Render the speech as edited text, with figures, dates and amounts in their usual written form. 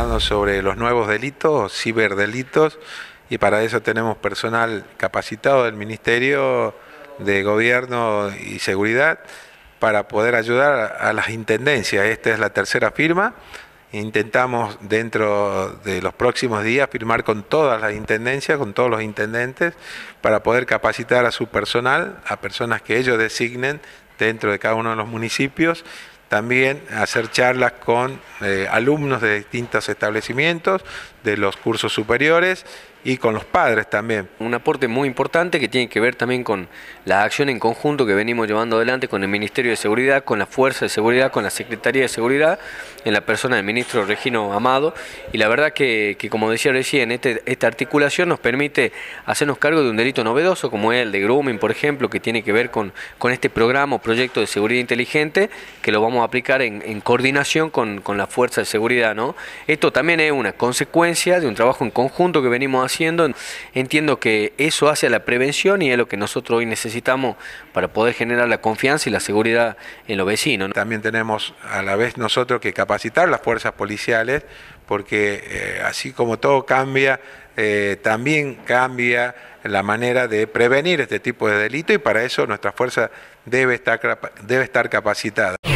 capacitarnos sobre los nuevos delitos, ciberdelitos, y para eso tenemos personal capacitado del Ministerio de Gobierno y Seguridad para poder ayudar a las intendencias. Esta es la tercera firma. Intentamos dentro de los próximos días firmar con todas las intendencias, con todos los intendentes, para poder capacitar a su personal, a personas que ellos designen dentro de cada uno de los municipios. También hacer charlas con alumnos de distintos establecimientos, de los cursos superiores y con los padres también. Un aporte muy importante que tiene que ver también con la acción en conjunto que venimos llevando adelante con el Ministerio de Seguridad, con la Fuerza de Seguridad, con la Secretaría de Seguridad, en la persona del ministro Regino Amado. Y la verdad que como decía recién, esta articulación nos permite hacernos cargo de un delito novedoso como es el de grooming, por ejemplo, que tiene que ver con este programa o proyecto de seguridad inteligente que lo vamos a aplicar en coordinación con la Fuerza de Seguridad, ¿no? Esto también es una consecuencia de un trabajo en conjunto que venimos haciendo. Entiendo que eso hace a la prevención y es lo que nosotros hoy necesitamos para poder generar la confianza y la seguridad en los vecinos, ¿no? También tenemos a la vez nosotros que capacitar las fuerzas policiales, porque así como todo cambia, también cambia la manera de prevenir este tipo de delito, y para eso nuestra fuerza debe estar capacitada.